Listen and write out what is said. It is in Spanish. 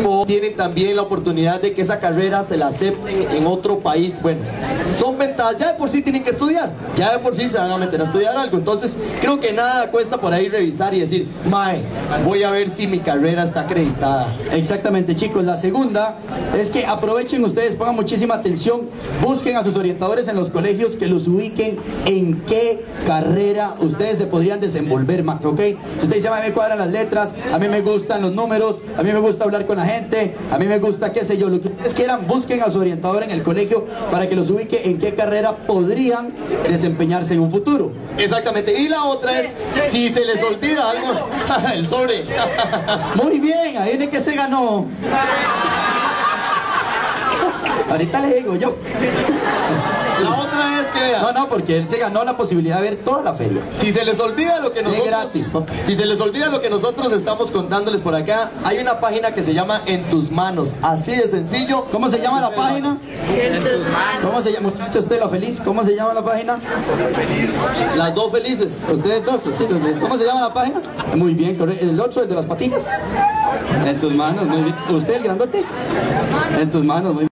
o tienen también la oportunidad de que esa carrera se la acepten en otro país. Bueno, son ventajas, ya de por sí tienen que estudiar, ya de por sí se van a meter a estudiar algo, entonces creo que nada cuesta por ahí revisar y decir, mae, voy a ver si mi carrera está acreditada. Exactamente, chicos. La segunda es que aprovechen ustedes, pongan muchísima atención, busquen a sus orientadores en los colegios que los ubiquen en qué carrera ustedes se podrían desenvolver más, ¿ok? Si usted dice, a mí me cuadran las letras, a mí me gustan los números, a mí me gusta hablar con la gente, a mí me gusta, qué sé yo, lo que ustedes quieran, busquen a su orientador en el colegio para que los ubique en qué carrera podrían desempeñarse en un futuro. Exactamente, y la otra es, si se les olvida algo, el sobre. Muy bien, ahí viene que se ganó. Ahorita le digo yo. La otra es que vean, No, porque él se ganó la posibilidad de ver toda la feria. si se les olvida lo que nosotros, gratis, si se les olvida lo que nosotros estamos contándoles por acá, hay una página que se llama En Tus Manos, así de sencillo. ¿Cómo se llama la página? En tus manos. ¿Cómo se llama? Muchacho, usted la feliz. ¿Cómo se llama la página? Las dos felices. Ustedes dos, sí, ¿cómo se llama la página? Muy bien, correcto. El otro, el de las patillas. En tus manos, muy bien. ¿Usted el grandote? En tus manos, muy bien.